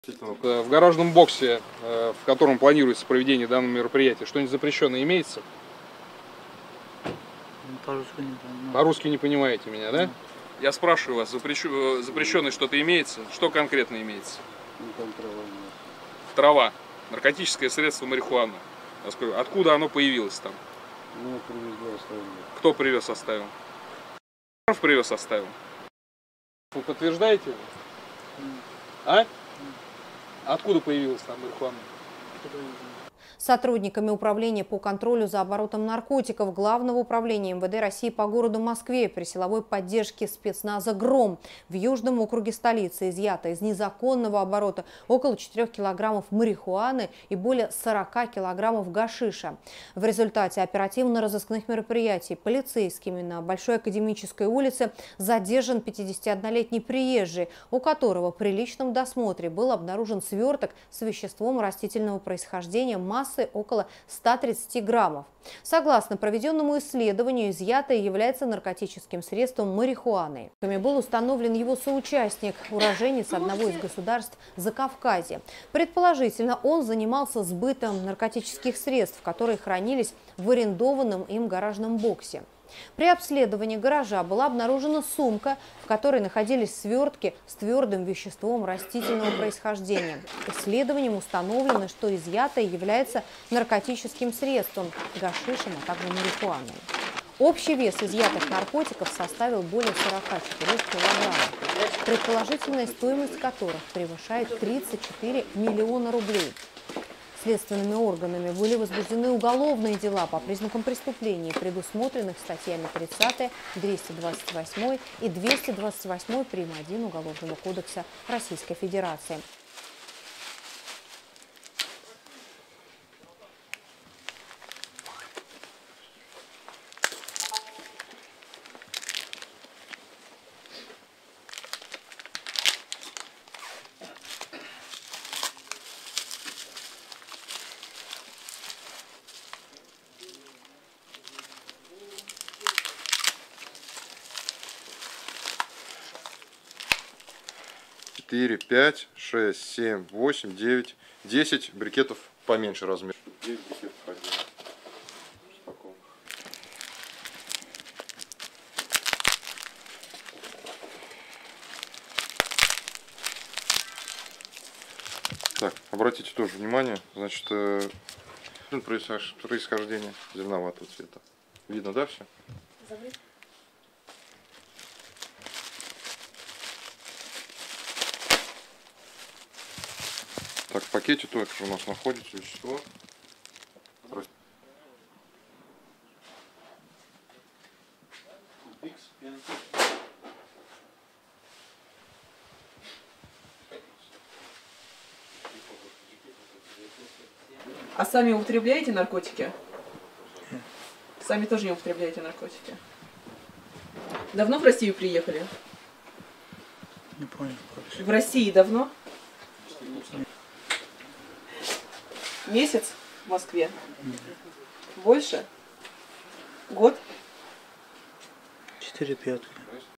В гаражном боксе, в котором планируется проведение данного мероприятия, что-нибудь запрещенное имеется? По-русски не понимаю. По-русски не понимаете меня, да? Я спрашиваю вас, запрещенное что-то имеется? Что конкретно имеется? Трава. Наркотическое средство марихуана. Откуда оно появилось там? Ну, привезли, оставили. Кто привез, оставил? Привез, оставил. Вы подтверждаете? А? Откуда появилась там марихуана? Сотрудниками Управления по контролю за оборотом наркотиков Главного управления МВД России по городу Москве при силовой поддержке спецназа «Гром» в Южном округе столицы изъято из незаконного оборота около 4 килограммов марихуаны и более 40 килограммов гашиша. В результате оперативно-розыскных мероприятий полицейскими на Большой Академической улице задержан 51-летний приезжий, у которого при личном досмотре был обнаружен сверток с веществом растительного происхождения массой около 130 граммов. Согласно проведенному исследованию, изъятое является наркотическим средством марихуаны. Был установлен его соучастник, уроженец одного из государств Закавказья. Предположительно, он занимался сбытом наркотических средств, которые хранились в арендованном им гаражном боксе. При обследовании гаража была обнаружена сумка, в которой находились свертки с твердым веществом растительного происхождения. Исследованием установлено, что изъятое является наркотическим средством – гашишем, а также марихуаной. Общий вес изъятых наркотиков составил более 44 килограммов, предположительная стоимость которых превышает 34 миллиона рублей. Следственными органами были возбуждены уголовные дела по признакам преступлений, предусмотренных статьями 30, 228 и 228 прим. 1 Уголовного кодекса Российской Федерации. Четыре, 5, 6, 7, 8, 9, 10 брикетов поменьше размер. 9 брикетов отдельно. Так, обратите тоже внимание, значит, происхождение зеленоватого цвета. Видно, да, все? Так, в пакете только у нас находится вещество. А сами употребляете наркотики? Сами тоже не употребляете наркотики? Давно в Россию приехали? Не понял. В России давно? Месяц в Москве? Больше? Год? 4-5.